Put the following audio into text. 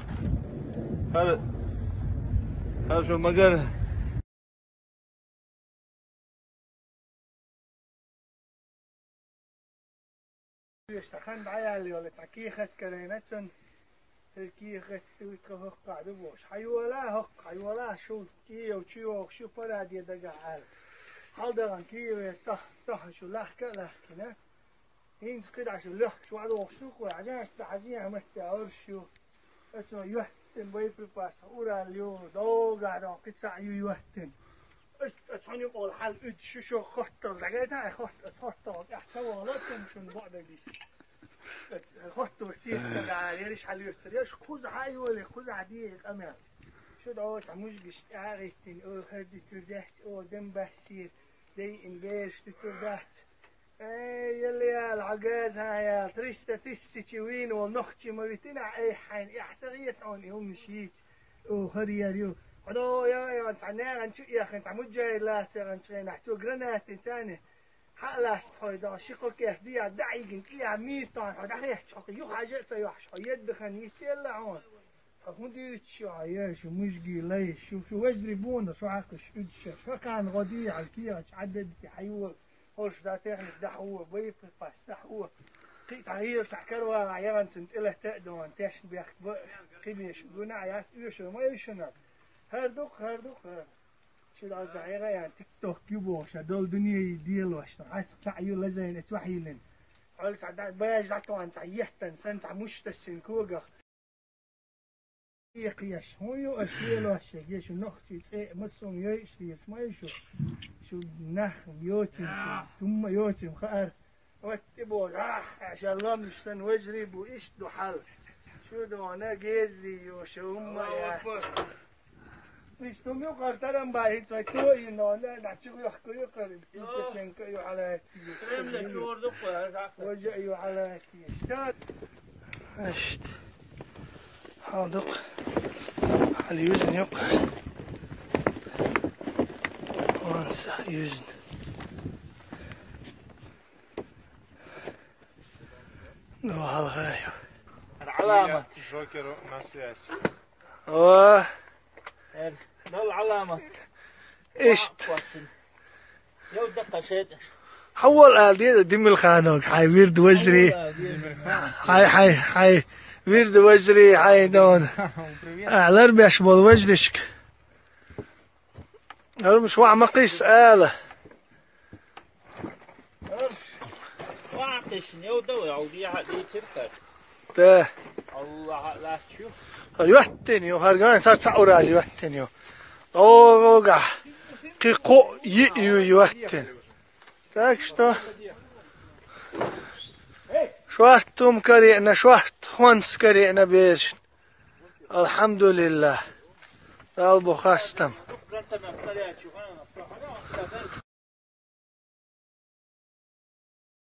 هذا شو مقر يستخن عيالي ولا تعكيخت كرينتسن الكيخت ويتخوق قاعد بوش حيولا هق حيولا شو كي وشيو شو براد يدقع عال حال دغن كي تح شو لحكنا هين قد عشان لح شو عدو شو وعجاش تحجي عمت أرشو اسمه يوهتن بيبل باس أورا اليوم دو قاعد قد سعيو يوهتن أتحن يقول حال شو خطر لقيتها خطر أحسن ولا تمشون بعد ديش خطر سير تدعى يريش حال يوتر يش خوز حي ولا خوز عادية أمام شو دعوة عموش قش عارفتن أو هردي تردحت أو دم بحسير دي إنبيرش تردحت يلي العجاز هاي تريستا تستي وين ونختي مرتين أي حين يحتغيت عن يوم مشيت أو هرياريو هذا يا تعناه عن شو يا أخي تعمد جاي لا ترى عن نحتو جرنات تاني حلاس حيدا شقو كيف دي دعيقن إيه ميز طان هذا هيك أخي يو حاجة سيوحش يد خنيتي لا عون هندي شو عياش ومشقي ليش شو وجري بونا شو عاقش إدش شو كان غدي على الكياش عدد حيول هوش دا تغني دا هو بيف باس دا هو قيس عيل تعكروا عيان سنت إله تقدون تاش بياخد قيميش قلنا عيات يوشو ما يوشنا هردوك شو دا زعيرة يعني تيك توك يبوش هدول دنيا يديل واشتر عايز تعيل لزين اتوحيلن قال تعداد بايج دعتو عن تعيحتن سنت عموش تسنكوغا يقيش هو يو أشيل واشيء شو نختي تسيء مصوم يشتي اسمه يشو شو نخم يوتم شو ثم يوتم خير واتبو عشان الله مشتن وجري بو إيش دو حل شو دو أنا جيزي وشو يا مش تومي وقرتلم باهي تو إنه لا نحشو يحكو يقرب يشنك يو على وجه يو على اشتاد اشت حاضق على يوزن يقهر وانسى يوزن لو هالغايو العلامة جوكر ناسياس اوه ده العلامة اشت يو دقة شيء حول آلدي دم الخانوك حي ويرد وجري حي ويرد وجري حي دون اعلر بيشبول وجرشك مش وعم قيس آلة واعقش يو دو يعودي حدي تركر ده الله لا تشوف يوحتنيو هرجان صار سعورة يوحتنيو اوغا قيقو يوحتن تاك شتو شوارتم كرينا شوارت خونس كرينا بيرش الحمد لله قلبو خاستم